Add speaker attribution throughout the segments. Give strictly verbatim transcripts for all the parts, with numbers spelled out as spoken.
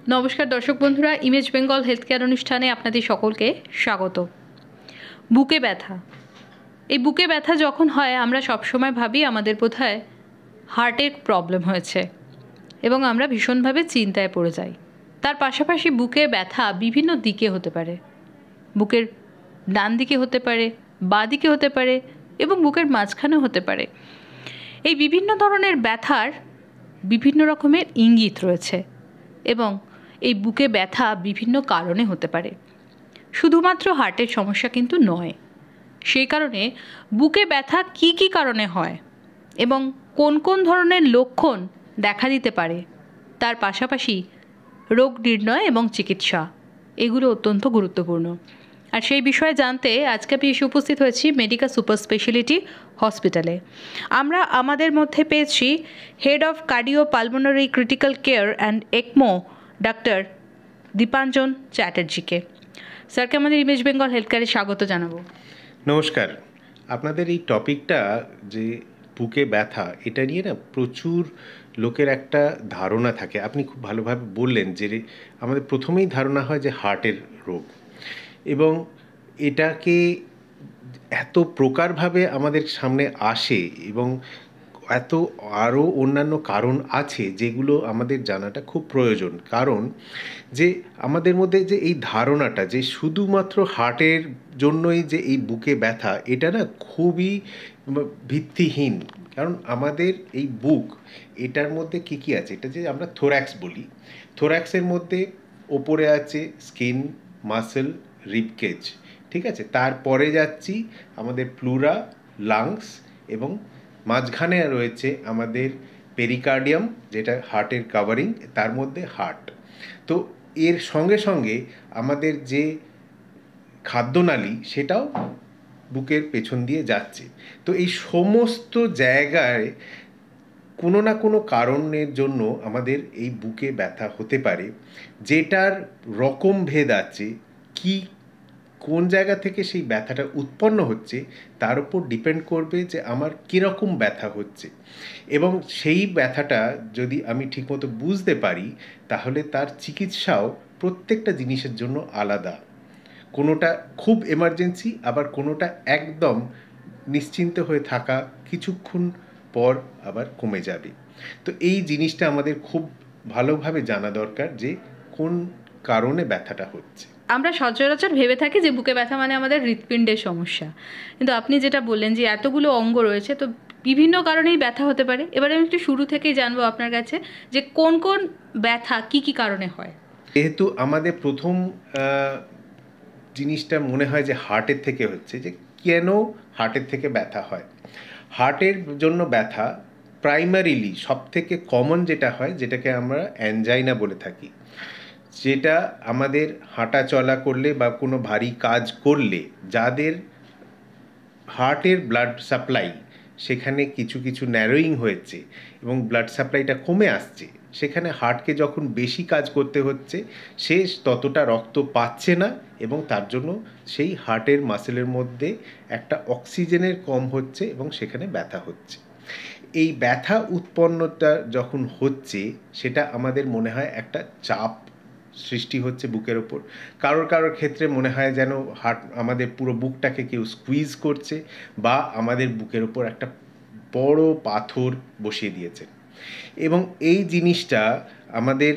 Speaker 1: নমস্কার দর্শক বন্ধুরা, ইমেজ বেঙ্গল হেলথ কেয়ার অনুষ্ঠানে আপনাদের সকলকে স্বাগত। বুকে ব্যথা, এই বুকে ব্যথা যখন হয় আমরা সবসময় ভাবি আমাদের বোধহয় হার্টের প্রবলেম হয়েছে এবং আমরা ভীষণভাবে চিন্তায় পড়ে যাই। তার পাশাপাশি বুকে ব্যথা বিভিন্ন দিকে হতে পারে, বুকের ডান দিকে হতে পারে, বাঁ দিকে হতে পারে এবং বুকের মাঝখানেও হতে পারে। এই বিভিন্ন ধরনের ব্যথার বিভিন্ন রকমের ইঙ্গিত রয়েছে এবং এই বুকে ব্যথা বিভিন্ন কারণে হতে পারে, শুধুমাত্র হার্টের সমস্যা কিন্তু নয়। সেই কারণে বুকে ব্যথা কি কি কারণে হয় এবং কোন কোন ধরনের লক্ষণ দেখা দিতে পারে, তার পাশাপাশি রোগ নির্ণয় এবং চিকিৎসা, এগুলো অত্যন্ত গুরুত্বপূর্ণ। আর সেই বিষয়ে জানতে আজকে আমি এসে উপস্থিত হয়েছি মেডিকা সুপার স্পেশালিটি হসপিটালে। আমরা আমাদের মধ্যে পেয়েছি head of cardio pulmonary critical care and ECMO doctor Dipanjan চ্যাটার্জিকে। স্যারকে আমাদের ইমেজ বেঙ্গল হেলথ কেয়ারে স্বাগত জানাবো।
Speaker 2: নমস্কার। আপনাদের এই টপিকটা যে বুকে ব্যথা, এটা নিয়ে না প্রচুর লোকের একটা ধারণা থাকে। আপনি খুব ভালোভাবে বললেন যে আমাদের প্রথমেই ধারণা হয় যে হার্টের রোগ, এবং এটাকে এত প্রকারভাবে আমাদের সামনে আসে এবং এত আরও অন্যান্য কারণ আছে যেগুলো আমাদের জানাটা খুব প্রয়োজন। কারণ যে আমাদের মধ্যে যে এই ধারণাটা যে শুধুমাত্র হার্টের জন্যই যে এই বুকে ব্যথা, এটা না খুবই ভিত্তিহীন। কারণ আমাদের এই বুক, এটার মধ্যে কী কী আছে, এটা যে আমরা থোরাক্স বলি, থোরাক্সের মধ্যে ওপরে আছে স্কিন, মাসেল, রিবকেজ, ঠিক আছে। তারপরে যাচ্ছি আমাদের প্লুরা, লাংস, এবং মাঝখানে রয়েছে আমাদের পেরিকার্ডিয়াম, যেটা হার্টের কাভারিং, তার মধ্যে হার্ট। তো এর সঙ্গে সঙ্গে আমাদের যে খাদ্যনালী, সেটাও বুকের পেছন দিয়ে যাচ্ছে। তো এই সমস্ত জায়গায় কোনো না কোনো কারণের জন্য আমাদের এই বুকে ব্যথা হতে পারে, যেটার রকম ভেদ আছে। কি কোন জায়গা থেকে সেই ব্যথাটা উৎপন্ন হচ্ছে তার উপর ডিপেন্ড করবে যে আমার কীরকম ব্যথা হচ্ছে, এবং সেই ব্যথাটা যদি আমি ঠিকমতো বুঝতে পারি তাহলে তার চিকিৎসাও প্রত্যেকটা জিনিসের জন্য আলাদা। কোনোটা খুব এমার্জেন্সি, আবার কোনোটা একদম নিশ্চিন্ত হয়ে থাকা কিছুক্ষণ পর আবার কমে যাবে। তো এই জিনিসটা আমাদের খুব ভালোভাবে জানা দরকার যে কোন কারণে ব্যথাটা হচ্ছে।
Speaker 1: আমরা সচরাচর ভেবে থাকি যে বুকে ব্যথা মানে আমাদের হৃৎপিণ্ডের সমস্যা, কিন্তু আপনি যেটা বললেন যে এতগুলো অঙ্গ রয়েছে, তো বিভিন্ন কারণেই ব্যথা হতে পারে। এবারে আমি একটু শুরু থেকেই জানবো আপনার কাছে যে কোন কোন ব্যথা কি কি কারণে হয়।
Speaker 2: যেহেতু আমাদের প্রথম জিনিসটা মনে হয় যে হার্টের থেকে হচ্ছে, যে কেন হার্টের থেকে ব্যথা হয়। হার্টের জন্য ব্যথা প্রাইমারিলি সব থেকে কমন যেটা হয়, যেটাকে আমরা অ্যানজাইনা বলে থাকি, যেটা আমাদের হাঁটা চলা করলে বা কোনো ভারী কাজ করলে যাদের হার্টের ব্লাড সাপ্লাই সেখানে কিছু কিছু ন্যারোয়িং হয়েছে এবং ব্লাড সাপ্লাইটা কমে আসছে, সেখানে হার্টকে যখন বেশি কাজ করতে হচ্ছে সে ততটা রক্ত পাচ্ছে না, এবং তার জন্য সেই হার্টের মাসেলের মধ্যে একটা অক্সিজেনের কম হচ্ছে এবং সেখানে ব্যথা হচ্ছে। এই ব্যথা উৎপন্নটা যখন হচ্ছে, সেটা আমাদের মনে হয় একটা চাপ সৃষ্টি হচ্ছে বুকের ওপর। কারোর কারোর ক্ষেত্রে মনে হয় যেন হার্ট আমাদের পুরো বুকটাকে কেউ স্কুইজ করছে, বা আমাদের বুকের ওপর একটা বড় পাথর বসিয়ে দিয়েছে। এবং এই জিনিসটা আমাদের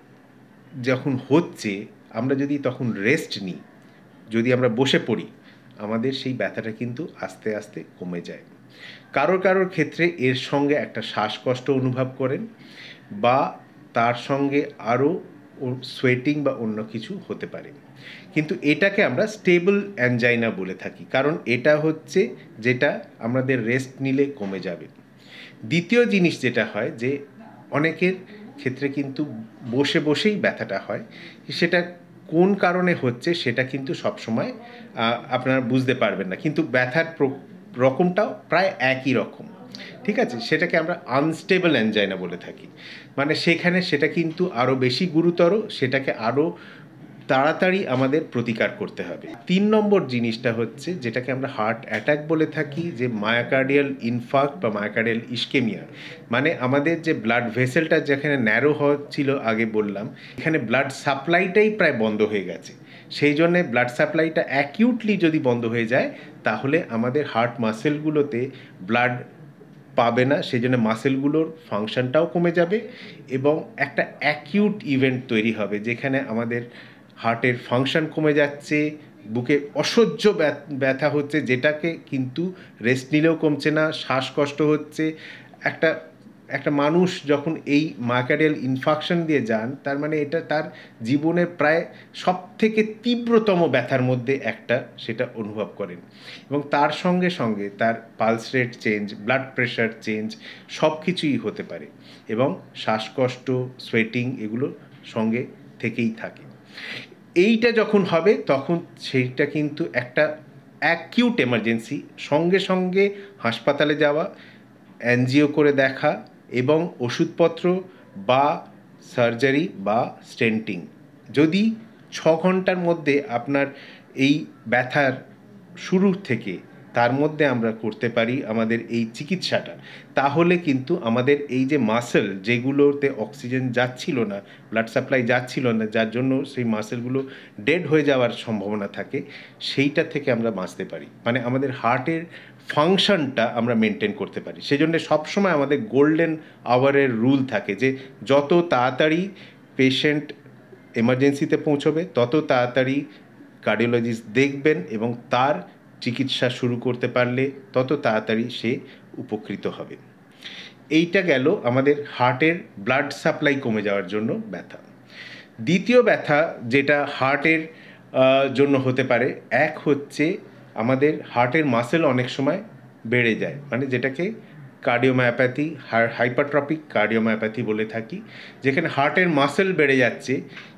Speaker 2: যখন হচ্ছে, আমরা যদি তখন রেস্ট নিই, যদি আমরা বসে পড়ি, আমাদের সেই ব্যথাটা কিন্তু আস্তে আস্তে কমে যায়। কারোর কারোর ক্ষেত্রে এর সঙ্গে একটা শ্বাসকষ্ট অনুভব করেন, বা তার সঙ্গে আরও সোয়েটিং বা অন্য কিছু হতে পারে, কিন্তু এটাকে আমরা স্টেবল অ্যানজাইনা বলে থাকি, কারণ এটা হচ্ছে যেটা আমাদের রেস্ট নিলে কমে যাবে। দ্বিতীয় জিনিস যেটা হয় যে অনেকের ক্ষেত্রে কিন্তু বসে বসেই ব্যথাটা হয়, সেটা কোন কারণে হচ্ছে সেটা কিন্তু সবসময় আপনারা বুঝতে পারবেন না, কিন্তু ব্যথার রকমটাও প্রায় একই রকম, ঠিক আছে। সেটাকে আমরা আনস্টেবল অ্যানজাইনা বলে থাকি, মানে সেখানে সেটা কিন্তু আরও বেশি গুরুতর, সেটাকে আরও তাড়াতাড়ি আমাদের প্রতিকার করতে হবে। তিন নম্বর জিনিসটা হচ্ছে যেটাকে আমরা হার্ট অ্যাটাক বলে থাকি, যে মায়োকার্ডিয়াল ইনফার্ক্ট বা মায়োকার্ডিয়াল ইস্কেমিয়া, মানে আমাদের যে ব্লাড ভেসেলটা যেখানে ন্যারো হচ্ছিল আগে বললাম, এখানে ব্লাড সাপ্লাইটাই প্রায় বন্ধ হয়ে গেছে। সেই জন্যে ব্লাড সাপ্লাইটা অ্যাকিউটলি যদি বন্ধ হয়ে যায় তাহলে আমাদের হার্ট মাসেলগুলোতে ব্লাড পাবে না, সেই জন্য মাসেলগুলোর ফাংশনটাও কমে যাবে এবং একটা অ্যাকিউট ইভেন্ট তৈরি হবে যেখানে আমাদের হার্টের ফাংশন কমে যাচ্ছে, বুকে অসহ্য ব্যথা হচ্ছে, যেটাকে কিন্তু রেস্ট নিলেও কমছে না, শ্বাসকষ্ট হচ্ছে। একটা একটা মানুষ যখন এই মায়োকার্ডিয়াল ইনফাকশন দিয়ে যান, তার মানে এটা তার জীবনের প্রায় সব থেকে তীব্রতম ব্যথার মধ্যে একটা সেটা অনুভব করেন এবং তার সঙ্গে সঙ্গে তার pulse rate change, blood pressure change সব কিছুই হতে পারে এবং শ্বাসকষ্ট, সোয়েটিং এগুলো সঙ্গে থেকেই থাকে। এইটা যখন হবে তখন সেইটা কিন্তু একটা অ্যাকিউট এমার্জেন্সি, সঙ্গে সঙ্গে হাসপাতালে যাওয়া, অ্যানজিও করে দেখা এবং ওষুধপত্র বা সার্জারি বা স্টেন্টিং। যদি ছ ঘন্টার মধ্যে আপনার এই ব্যথার শুরুর থেকে তার মধ্যে আমরা করতে পারি আমাদের এই চিকিৎসাটা, তাহলে কিন্তু আমাদের এই যে মাসেল যেগুলোতে অক্সিজেন যাচ্ছিল না, ব্লাড সাপ্লাই যাচ্ছিল না, যার জন্য সেই মাসেলগুলো ডেড হয়ে যাওয়ার সম্ভাবনা থাকে, সেইটা থেকে আমরা বাঁচতে পারি। মানে আমাদের হার্টের ফাংশনটা আমরা মেনটেন করতে পারি। সেই জন্য সবসময় আমাদের গোল্ডেন আওয়ারের রুল থাকে যে যত তাড়াতাড়ি পেশেন্ট এমার্জেন্সিতে পৌঁছবে তত তাড়াতাড়ি কার্ডিওলজিস্ট দেখবেন এবং তার চিকিৎসা শুরু করতে পারলে তত তাড়াতাড়ি সে উপকৃত হবে। এইটা গেল আমাদের হার্টের ব্লাড সাপ্লাই কমে যাওয়ার জন্য ব্যথা। দ্বিতীয় ব্যথা যেটা হার্টের জন্য হতে পারে, এক হচ্ছে আমাদের হার্টের মাসেল অনেক সময় বেড়ে যায়, মানে যেটাকে কার্ডিওমায়োপ্যাথি, হাইপারট্রপিক কার্ডিওমায়োপ্যাথি বলে থাকি, যেখানে হার্টের মাসেল বেড়ে যাচ্ছে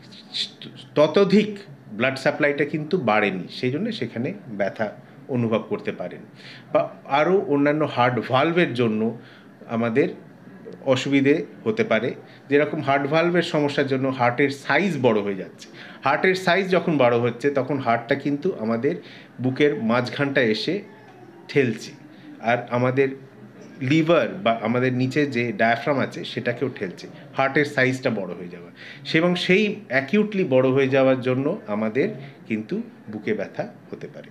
Speaker 2: ততোধিক ব্লাড সাপ্লাইটা কিন্তু বাড়েনি, সেই জন্য সেখানে ব্যথা অনুভব করতে পারেন। বা আরও অন্যান্য হার্ট ভালভের জন্য আমাদের অসুবিধে হতে পারে, যেরকম হার্ট ভালভের সমস্যার জন্য হার্টের সাইজ বড় হয়ে যাচ্ছে। হার্টের সাইজ যখন বড় হচ্ছে তখন হার্টটা কিন্তু আমাদের বুকের মাঝখানটা এসে ঠেলছে, আর আমাদের লিভার বা আমাদের নিচে যে ডায়াফ্রাম আছে সেটাকেও ঠেলছে, হার্টের সাইজটা বড় হয়ে যাওয়া, এবং সেই অ্যাকিউটলি বড় হয়ে যাওয়ার জন্য আমাদের কিন্তু বুকে ব্যথা হতে পারে।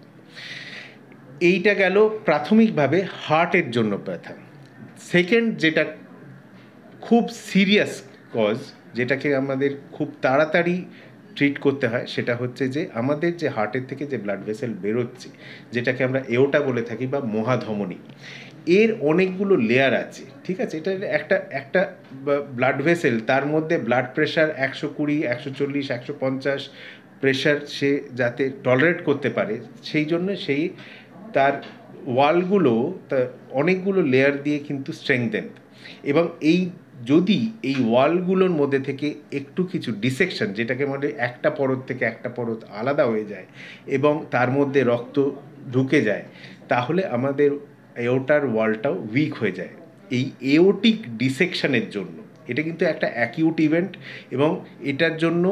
Speaker 2: এইটা গেল প্রাথমিকভাবে হার্টের জন্য ব্যথা। সেকেন্ড যেটা খুব সিরিয়াস কজ, যেটাকে আমাদের খুব তাড়াতাড়ি ট্রিট করতে হয়, সেটা হচ্ছে যে আমাদের যে হার্টের থেকে যে ব্লাড ভেসেল বেরোচ্ছে, যেটাকে আমরা এওটা বলে থাকি বা মহাধমনী, এর অনেকগুলো লেয়ার আছে, ঠিক আছে। এটা একটা একটা ব্লাড ভেসেল, তার মধ্যে ব্লাড প্রেশার একশো কুড়ি, একশো চল্লিশ, একশো পঞ্চাশ প্রেশার সে যাতে টলারেট করতে পারে, সেই জন্য সেই তার ওয়ালগুলো তা অনেকগুলো লেয়ার দিয়ে কিন্তু স্ট্রেংথেন, এবং এই যদি এই ওয়ালগুলোর মধ্যে থেকে একটু কিছু ডিসেকশন, যেটাকে বলে একটা পরত থেকে একটা পরত আলাদা হয়ে যায় এবং তার মধ্যে রক্ত ঢুকে যায়, তাহলে আমাদের এওটার ওয়ালটাও উইক হয়ে যায়। এই এওটিক ডিসেকশনের জন্য এটা কিন্তু একটা অ্যাকিউট ইভেন্ট, এবং এটার জন্য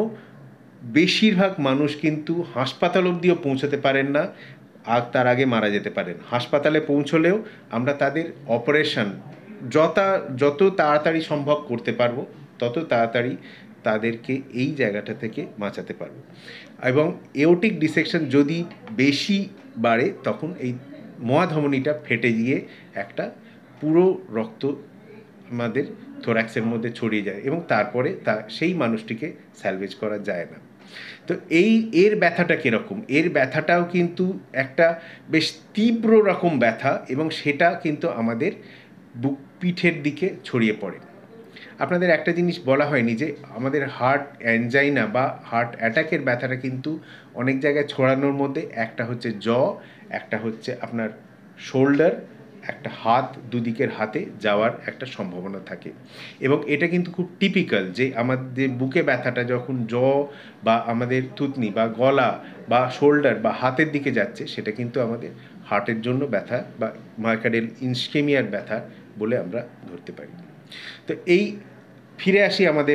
Speaker 2: বেশিরভাগ মানুষ কিন্তু হাসপাতাল অবধিও পৌঁছাতে পারেন না, আর তার আগে মারা যেতে পারেন। হাসপাতালে পৌঁছলেও আমরা তাদের অপারেশন যত যত তাড়াতাড়ি সম্ভব করতে পারবো, তত তাড়াতাড়ি তাদেরকে এই জায়গাটা থেকে বাঁচাতে পারবো। এবং এওটিক ডিসেকশন যদি বেশি বাড়ে তখন এই মহাধমনীটা ফেটে গিয়ে একটা পুরো রক্ত আমাদের থোরাক্সের মধ্যে ছড়িয়ে যায় এবং তারপরে তা সেই মানুষটিকে স্যালভেজ করা যায় না। তো এই এর ব্যথাটা কীরকম, এর ব্যথাটাও কিন্তু একটা বেশ তীব্র রকম ব্যথা, এবং সেটা কিন্তু আমাদের বুক পিঠের দিকে ছড়িয়ে পড়ে। আপনাদের একটা জিনিস বলা হয়নি যে আমাদের হার্ট অ্যানজাইনা বা হার্ট অ্যাটাকের ব্যথাটা কিন্তু অনেক জায়গায় ছড়ানোর মধ্যে একটা হচ্ছে জ, একটা হচ্ছে আপনার শোল্ডার, একটা হাত, দুদিকের হাতে যাওয়ার একটা সম্ভাবনা থাকে। এবং এটা কিন্তু খুব টিপিক্যাল যে আমাদের বুকে ব্যথাটা যখন জ বা আমাদের থুতনি বা গলা বা শোল্ডার বা হাতের দিকে যাচ্ছে, সেটা কিন্তু আমাদের হার্টের জন্য ব্যথা বা মায়োকার্ডিয়াল ইসকেমিয়ার ব্যথা বলে আমরা ধরতে পারি। তো এই ফিরে আসি আমাদের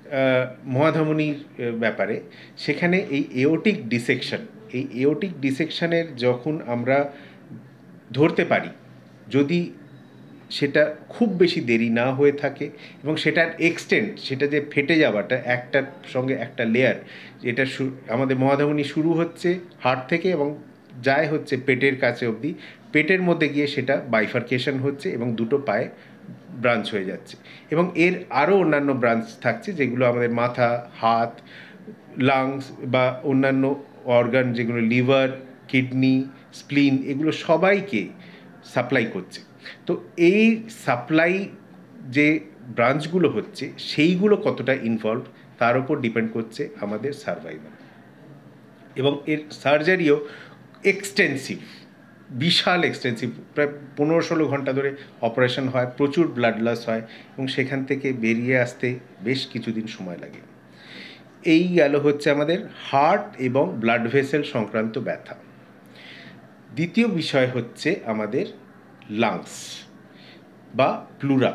Speaker 2: মহাধমনির ব্যাপারে, সেখানে এই এওটিক ডিসেকশন, এই এওটিক ডিসেকশনের যখন আমরা ধরতে পারি, যদি সেটা খুব বেশি দেরি না হয়ে থাকে এবং সেটার এক্সটেন্ট, সেটা যে ফেটে যাওয়াটা একটার সঙ্গে একটা লেয়ার, এটা আমাদের মহাধমনী শুরু হচ্ছে হার্ট থেকে এবং যায় হচ্ছে পেটের কাছে অবধি, পেটের মধ্যে গিয়ে সেটা বাইফার্কেশন হচ্ছে এবং দুটো পায়ে ব্রাঞ্চ হয়ে যাচ্ছে এবং এর আরও অন্যান্য ব্রাঞ্চ থাকছে যেগুলো আমাদের মাথা, হাত, লাংস বা অন্যান্য অর্গান যেগুলো লিভার, কিডনি, স্প্লিন, এগুলো সবাইকে সাপ্লাই করছে। তো এই সাপ্লাই যে ব্রাঞ্চগুলো হচ্ছে সেইগুলো কতটা ইনভলভ তার উপর ডিপেন্ড করছে আমাদের সার্ভাইভাল। এবং এর সার্জারিও এক্সটেন্সিভ, বিশাল এক্সটেন্সিভ, প্রায় পনেরো ষোলো ঘন্টা ধরে অপারেশন হয়, প্রচুর ব্লাড লস হয় এবং সেখান থেকে বেরিয়ে আসতে বেশ কিছুদিন সময় লাগে। এই গেল হচ্ছে আমাদের হার্ট এবং ব্লাড ভেসেল সংক্রান্ত ব্যথা। দ্বিতীয় বিষয় হচ্ছে আমাদের লাংস বা প্লুরা।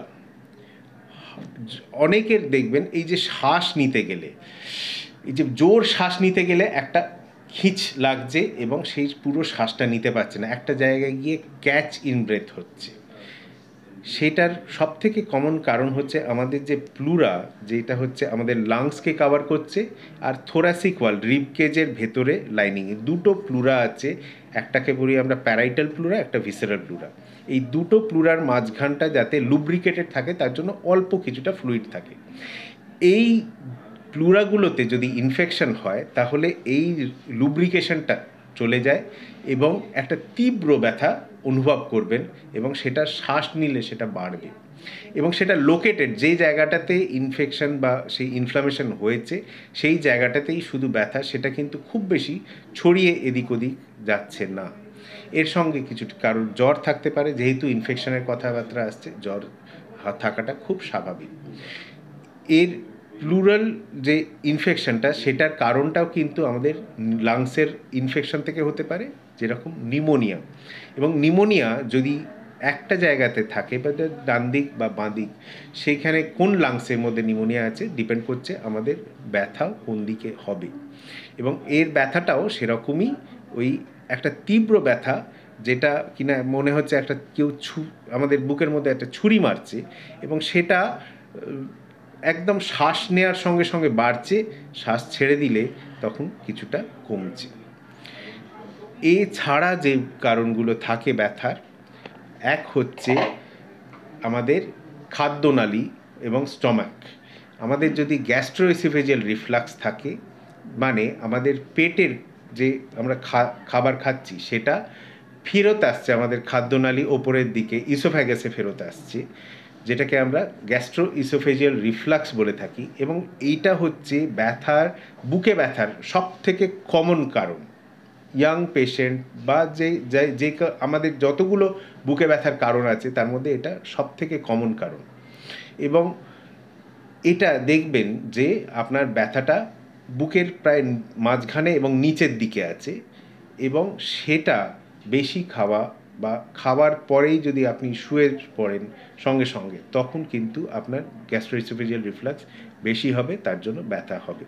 Speaker 2: অনেকের দেখবেন এই যে শ্বাস নিতে গেলে, এই যে জোর শ্বাস নিতে গেলে একটা খিঁচ লাগছে এবং সেই পুরো শ্বাসটা নিতে পারছে না, একটা জায়গায় গিয়ে ক্যাচ ইন ব্রেথ হচ্ছে। সেটার সব থেকে কমন কারণ হচ্ছে আমাদের যে প্লুরা, যেটা হচ্ছে আমাদের লাংসকে কভার করছে, আর থোরাসিক ওয়াল, রিব কেজের ভেতরে লাইনিংয়ে দুটো প্লুরা আছে, একটাকে বলি আমরা প্যারাইটাল প্লুরা, একটা ভিসেরাল প্লুরা। এই দুটো প্লুরার মাঝখানটা যাতে লুব্রিকেটেড থাকে তার জন্য অল্প কিছুটা ফ্লুইড থাকে। এই প্লুরাগুলোতে যদি ইনফেকশন হয় তাহলে এই লুব্রিকেশনটা চলে যায় এবং একটা তীব্র ব্যথা অনুভব করবেন এবং সেটা শ্বাস নিলে সেটা বাড়বে এবং সেটা লোকেটেড, যেই জায়গাটাতে ইনফেকশন বা সেই ইনফ্লামেশন হয়েছে সেই জায়গাটাতেই শুধু ব্যথা, সেটা কিন্তু খুব বেশি ছড়িয়ে এদিক ওদিক যাচ্ছে না। এর সঙ্গে কিছু কারোর জ্বর থাকতে পারে, যেহেতু ইনফেকশনের কথাবার্তা আসছে, জ্বর থাকাটা খুব স্বাভাবিক। এর প্লুরাল যে ইনফেকশনটা, সেটার কারণটাও কিন্তু আমাদের লাংসের ইনফেকশন থেকে হতে পারে, যেরকম নিউমোনিয়া। এবং নিউমোনিয়া যদি একটা জায়গাতে থাকে, বা ডান দিক বা বাঁ দিক, সেইখানে কোন লাংসের মধ্যে নিউমোনিয়া আছে ডিপেন্ড করছে আমাদের ব্যথাও কোন দিকে হবে। এবং এর ব্যথাটাও সেরকমই, ওই একটা তীব্র ব্যথা, যেটা কিনা মনে হচ্ছে একটা কেউ ছু আমাদের বুকের মধ্যে একটা ছুরি মারছে এবং সেটা একদম শ্বাস নেওয়ার সঙ্গে সঙ্গে বাড়ছে, শ্বাস ছেড়ে দিলে তখন কিছুটা কমছে। এছাড়া যে কারণগুলো থাকে ব্যথার, এক হচ্ছে আমাদের খাদ্যনালী এবং স্টমাক। আমাদের যদি গ্যাস্ট্রোএসোফেজিয়াল রিফ্লাক্স থাকে, মানে আমাদের পেটের যে আমরা খাবার খাচ্ছি সেটা ফেরত আসছে আমাদের খাদ্যনালী ওপরের দিকে, ইসোফ্যাগাসে ফেরত আসছে, যেটাকে আমরা গ্যাস্ট্রো ইসোফেজিয়াল রিফ্লাক্স বলে থাকি। এবং এইটা হচ্ছে ব্যথার, বুকে ব্যথার সব থেকে কমন কারণ। ইয়াং পেশেন্ট বা যে যে আমাদের যতগুলো বুকে ব্যথার কারণ আছে তার মধ্যে এটা সব থেকে কমন কারণ। এবং এটা দেখবেন যে আপনার ব্যথাটা বুকের প্রায় মাঝখানে এবং নিচের দিকে আছে, এবং সেটা বেশি খাওয়া বা খাওয়ার পরেই যদি আপনি শুয়ে পড়েন সঙ্গে সঙ্গে, তখন কিন্তু আপনার গ্যাস্ট্রোএসোফেজিয়াল রিফ্লাক্স বেশি হবে, তার জন্য ব্যথা হবে।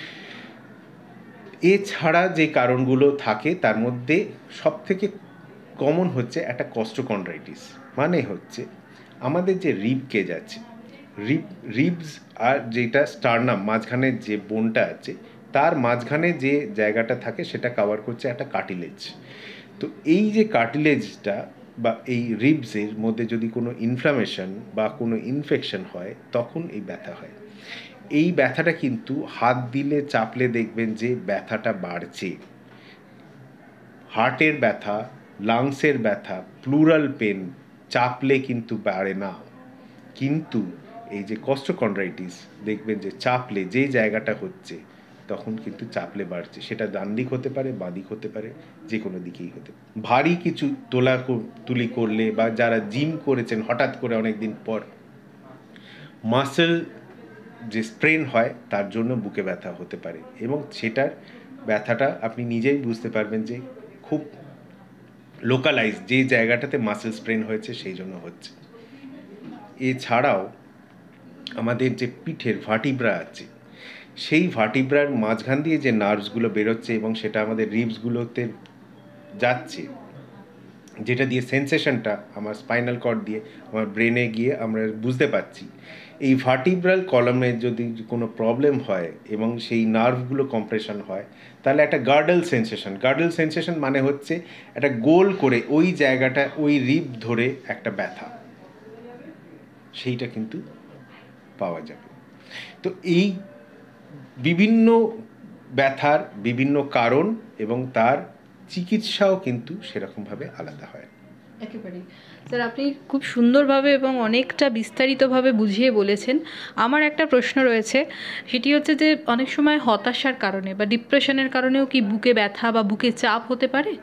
Speaker 2: এছাড়া যে কারণগুলো থাকে তার মধ্যে সব থেকে কমন হচ্ছে একটা কস্টোকন্ড্রাইটিস, মানে হচ্ছে আমাদের যে রিব কেজ আছে, রিব রিবস আর যেটা স্টার্নাম, মাঝখানে যে বোনটা আছে তার মাঝখানে যে জায়গাটা থাকে সেটা কভার করছে একটা কার্টিলেজ। তো এই যে কার্টিলেজটা বা এই রিবসের মধ্যে যদি কোনো ইনফ্লামেশন বা কোনো ইনফেকশন হয় তখন এই ব্যথা হয়। এই ব্যথাটা কিন্তু হাত দিলে চাপলে দেখবেন যে ব্যথাটা বাড়ছে। হার্টের ব্যথা, লাংসের ব্যথা, প্লুরাল পেন চাপলে কিন্তু বাড়ে না, কিন্তু এই যে কস্টোকন্ড্রাইটিস দেখবেন যে চাপলে যে জায়গাটা হচ্ছে তখন কিন্তু চাপলে বাড়ছে। সেটা ডান দিক হতে পারে, বাঁ দিক হতে পারে, যে কোনো দিকেই হতে পারে। ভারী কিছু তোলা তুলি করলে বা যারা জিম করেছেন হঠাৎ করে অনেক দিন পর মাসেল যে স্ট্রেন হয় তার জন্য বুকে ব্যথা হতে পারে, এবং সেটার ব্যথাটা আপনি নিজেই বুঝতে পারবেন যে খুব লোকালাইজ, যে জায়গাটাতে মাসেল স্ট্রেন হয়েছে সেই জন্য হচ্ছে। এছাড়াও আমাদের যে পিঠের ভার্টিব্রা আছে, সেই ভার্টিব্রার মাঝখান দিয়ে যে নার্ভসগুলো বেরোচ্ছে এবং সেটা আমাদের রিবসগুলোতে যাচ্ছে, যেটা দিয়ে সেন্সেশনটা আমার স্পাইনাল কর্ড দিয়ে আমার ব্রেনে গিয়ে আমরা বুঝতে পারছি। এই ভার্টিব্রাল কলামে যদি কোনো প্রবলেম হয় এবং সেই নার্ভগুলো কম্প্রেশন হয়, তাহলে একটা গার্ডেল সেন্সেশন, গার্ডেল সেন্সেশন মানে হচ্ছে একটা গোল করে ওই জায়গাটা, ওই রিব ধরে একটা ব্যথা, সেইটা কিন্তু পাওয়া যাবে। তো এই বিভিন্ন ব্যথার বিভিন্ন কারণ এবং তার চিকিৎসাও কিন্তু সেরকমভাবে আলাদা হয়।
Speaker 1: একেবারেই স্যার, আপনি খুব সুন্দরভাবে এবং অনেকটা বিস্তারিতভাবে বুঝিয়ে বলেছেন। আমার একটা প্রশ্ন রয়েছে, সেটি হচ্ছে যে অনেক সময় হতাশার কারণে বা ডিপ্রেশনের কারণেও কি বুকে ব্যথা বা বুকে চাপ হতে পারে?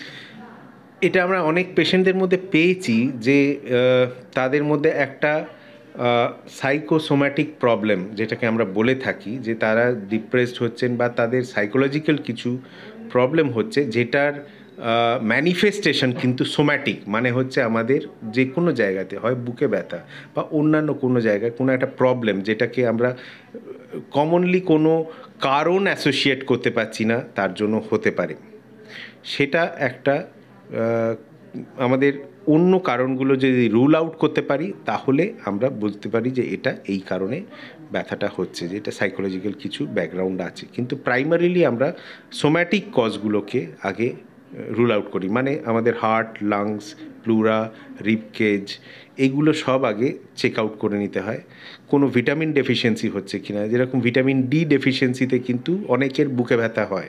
Speaker 2: এটা আমরা অনেক পেশেন্টদের মধ্যে পেয়েছি যে তাদের মধ্যে একটা সাইকোসোম্যাটিক প্রবলেম, যেটাকে আমরা বলে থাকি, যে তারা ডিপ্রেসড হচ্ছেন বা তাদের সাইকোলজিক্যাল কিছু প্রবলেম হচ্ছে, যেটার ম্যানিফেস্টেশন কিন্তু সোম্যাটিক, মানে হচ্ছে আমাদের যে কোনো জায়গাতে হয় বুকে ব্যথা বা অন্যান্য কোনো জায়গায় কোনো একটা প্রবলেম, যেটাকে আমরা কমনলি কোনো কারণ অ্যাসোসিয়েট করতে পারছি না, তার জন্য হতে পারে। সেটা একটা আমাদের অন্য কারণগুলো যদি রুল আউট করতে পারি, তাহলে আমরা বুঝতে পারি যে এটা এই কারণে ব্যথাটা হচ্ছে, যে এটা সাইকোলজিক্যাল কিছু ব্যাকগ্রাউন্ড আছে। কিন্তু প্রাইমারিলি আমরা সোম্যাটিক কজগুলোকে আগে রুল আউট করি, মানে আমাদের হার্ট, লাংস, প্লুরা, রিবকেজ, এগুলো সব আগে চেক আউট করে নিতে হয়। কোনো ভিটামিন ডেফিসিয়েন্সি হচ্ছে কিনা, যেরকম ভিটামিন ডি ডেফিসিয়েন্সিতে কিন্তু অনেকের বুকে ব্যথা হয়,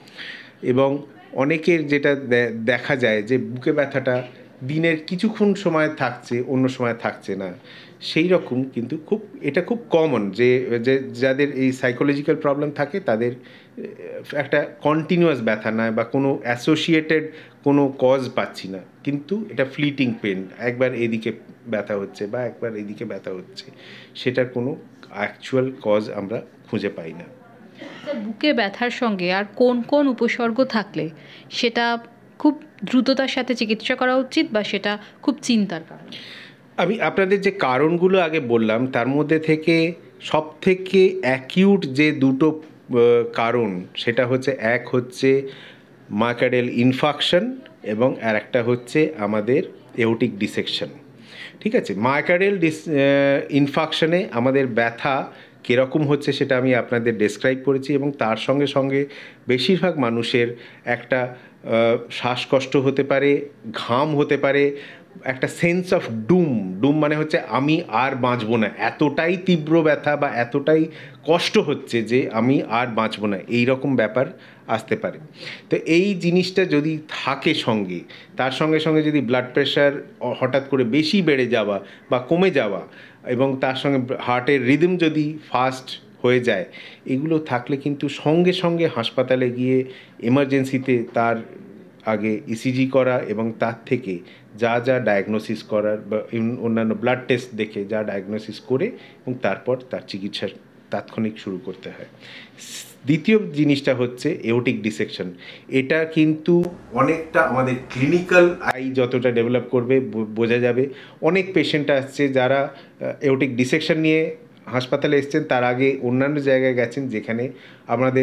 Speaker 2: এবং অনেকের যেটা দেখা যায় যে বুকে ব্যথাটা দিনের কিছুক্ষণ সময় থাকছে, অন্য সময় থাকছে না, সেই রকম কিন্তু খুব এটা খুব কমন যে যাদের এই সাইকোলজিক্যাল প্রবলেম থাকে তাদের একটা কন্টিনিউয়াস ব্যথা নয় বা কোনো অ্যাসোসিয়েটেড কোনো কজ পাচ্ছি না, কিন্তু এটা ফ্লিটিং পেন, একবার এদিকে ব্যথা হচ্ছে বা একবার এদিকে ব্যথা হচ্ছে, সেটার কোনো অ্যাকচুয়াল কজ আমরা খুঁজে পাই না।
Speaker 1: বুকে ব্যথার সঙ্গে আর কোন কোন উপসর্গ থাকলে সেটা খুব দ্রুততার সাথে চিকিৎসা করা উচিত বা সেটা খুব চিন্তার কারণ?
Speaker 2: আমি আপনাদের যে কারণগুলো আগে বললাম তার মধ্যে থেকে সব থেকে অ্যাকিউট যে দুটো কারণ, সেটা হচ্ছে এক হচ্ছে মায়োকার্ডিয়াল ইনফাকশন এবং আর একটা হচ্ছে আমাদের এওটিক ডিসেকশন। ঠিক আছে, মায়োকার্ডিয়াল ডিস ইনফাকশনে আমাদের ব্যথা কীরকম হচ্ছে সেটা আমি আপনাদের ডেসক্রাইব করেছি, এবং তার সঙ্গে সঙ্গে বেশিরভাগ মানুষের একটা শ্বাসকষ্ট হতে পারে, ঘাম হতে পারে, একটা সেন্স অফ ডুম, ডুম মানে হচ্ছে আমি আর বাঁচবো না, এতটাই তীব্র ব্যথা বা এতটাই কষ্ট হচ্ছে যে আমি আর বাঁচবো না, এই রকম ব্যাপার আসতে পারে। তো এই জিনিসটা যদি থাকে সঙ্গে, তার সঙ্গে সঙ্গে যদি ব্লাড প্রেশার হঠাৎ করে বেশি বেড়ে যাওয়া বা কমে যাওয়া, এবং তার সঙ্গে হার্টের রিদম যদি ফাস্ট হয়ে যায়, এগুলো থাকলে কিন্তু সঙ্গে সঙ্গে হাসপাতালে গিয়ে এমার্জেন্সিতে তার আগে ইসিজি করা এবং তার থেকে যা যা ডায়াগনোসিস করার বা অন্যান্য ব্লাড টেস্ট দেখে যা ডায়াগনোসিস করে এবং তারপর তার চিকিৎসা তাৎক্ষণিক শুরু করতে হয়। দ্বিতীয় জিনিসটা হচ্ছে এওটিক ডিসেকশন। এটা কিন্তু অনেকটা আমাদের ক্লিনিক্যাল আই যতটা ডেভেলপ করবে বোঝা যাবে। অনেক পেশেন্ট আসছে যারা এওটিক ডিসেকশন নিয়ে হাসপাতালে এসছেন, তার আগে অন্যান্য জায়গায় গেছেন যেখানে আমাদের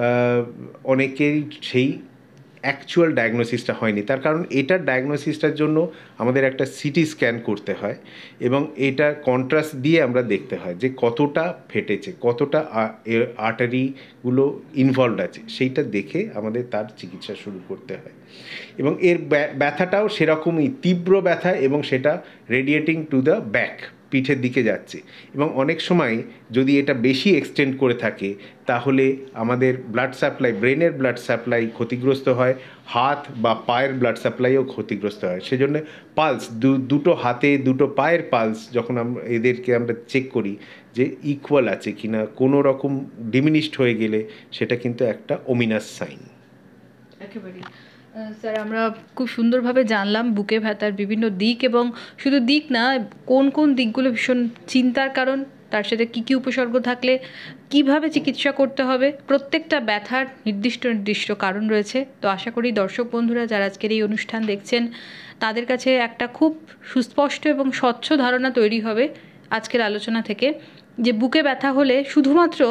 Speaker 2: অনেকেই সেই অ্যাকচুয়াল ডায়াগনোসিসটা হয়নি। তার কারণ এটার ডায়াগনোসিসটার জন্য আমাদের একটা সিটি স্ক্যান করতে হয় এবং এটার কন্ট্রাস্ট দিয়ে আমরা দেখতে হয় যে কতটা ফেটেছে, কতটা আর্টারিগুলো ইনভলভড আছে, সেইটা দেখে আমাদের তার চিকিৎসা শুরু করতে হয়। এবং এর ব্যথাটাও সেরকমই তীব্র ব্যথা এবং সেটা রেডিয়েটিং টু দ্য ব্যাক, পিঠের দিকে যাচ্ছে। এবং অনেক সময় যদি এটা বেশি এক্সটেন্ড করে থাকে তাহলে আমাদের ব্লাড সাপ্লাই, ব্রেনের ব্লাড সাপ্লাই ক্ষতিগ্রস্ত হয়, হাত বা পায়ের ব্লাড সাপ্লাইও ক্ষতিগ্রস্ত হয়। সেজন্য পালস, দুটো হাতে দুটো পায়ের পালস যখন আমরা এদেরকে আমরা চেক করি যে ইকুয়াল আছে কিনা, কোনো রকম ডিমিনিশড হয়ে গেলে সেটা কিন্তু একটা ওমিনাস সাইন।
Speaker 1: একেবারেই স্যার, আমরা খুব সুন্দরভাবে জানলাম বুকে ব্যথার বিভিন্ন দিক, এবং শুধু দিক না, কোন কোন দিকগুলো ভীষণ চিন্তার কারণ, তার সাথে কী কী উপসর্গ থাকলে কিভাবে চিকিৎসা করতে হবে। প্রত্যেকটা ব্যথার নির্দিষ্ট নির্দিষ্ট কারণ রয়েছে। তো আশা করি দর্শক বন্ধুরা যারা আজকের এই অনুষ্ঠান দেখছেন তাদের কাছে একটা খুব সুস্পষ্ট এবং স্বচ্ছ ধারণা তৈরি হবে আজকের আলোচনা থেকে, যে বুকে ব্যথা হলে শুধুমাত্র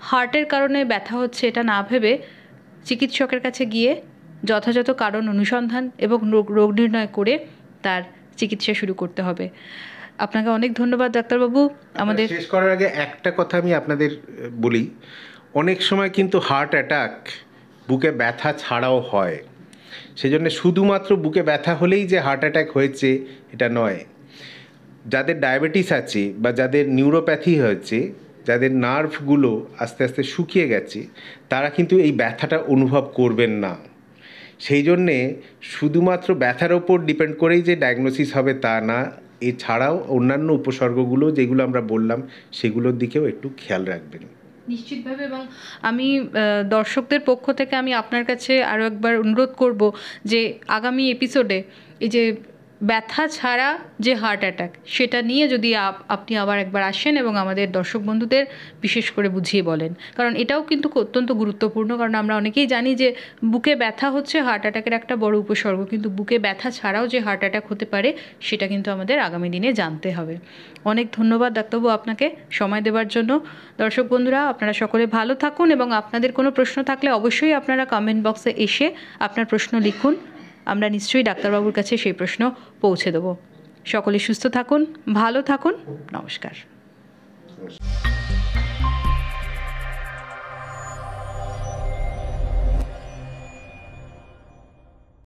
Speaker 1: হার্টের কারণে ব্যথা হচ্ছে এটা না ভেবে চিকিৎসকের কাছে গিয়ে যথাযথ কারণ অনুসন্ধান এবং রোগ রোগ নির্ণয় করে তার চিকিৎসা শুরু করতে হবে। আপনাকে অনেক ধন্যবাদ ডাক্তারবাবু। আমাদের
Speaker 2: শেষ করার আগে একটা কথা আমি আপনাদের বলি, অনেক সময় কিন্তু হার্ট অ্যাটাক বুকে ব্যথা ছাড়াও হয়। সেজন্য শুধুমাত্র বুকে ব্যথা হলেই যে হার্ট অ্যাটাক হয়েছে এটা নয়। যাদের ডায়াবেটিস আছে বা যাদের নিউরোপ্যাথি হয়েছে, যাদের নার্ভগুলো আস্তে আস্তে শুকিয়ে গেছে, তারা কিন্তু এই ব্যথাটা অনুভব করবেন না। সেই জন্যে শুধুমাত্র ব্যথার ওপর ডিপেন্ড করেই যে ডায়াগনোসিস হবে তা না, এছাড়াও অন্যান্য উপসর্গগুলো যেগুলো আমরা বললাম সেগুলোর দিকেও একটু খেয়াল রাখবেন।
Speaker 1: নিশ্চিতভাবে। এবং আমি দর্শকদের পক্ষ থেকে আমি আপনার কাছে আরও একবার অনুরোধ করব যে আগামী এপিসোডে এই যে ব্যথা ছাড়া যে হার্ট অ্যাটাক সেটা নিয়ে যদি আপনি আবার একবার আসেন এবং আমাদের দর্শক বন্ধুদের বিশেষ করে বুঝিয়ে বলেন, কারণ এটাও কিন্তু অত্যন্ত গুরুত্বপূর্ণ। কারণ আমরা অনেকেই জানি যে বুকে ব্যথা হচ্ছে হার্ট অ্যাটাকের একটা বড় উপসর্গ, কিন্তু বুকে ব্যথা ছাড়াও যে হার্ট অ্যাটাক হতে পারে সেটা কিন্তু আমাদের আগামী দিনে জানতে হবে। অনেক ধন্যবাদ ডাক্তারবাবু আপনাকে সময় দেওয়ার জন্য। দর্শক বন্ধুরা, আপনারা সকলে ভালো থাকুন এবং আপনাদের কোনো প্রশ্ন থাকলে অবশ্যই আপনারা কমেন্ট বক্সে এসে আপনার প্রশ্ন লিখুন। আমরা নিশ্চয়ই ডাক্তারবাবুর কাছে সেই প্রশ্ন পৌঁছে দেব। সকলে সুস্থ থাকুন, ভালো থাকুন, নমস্কার।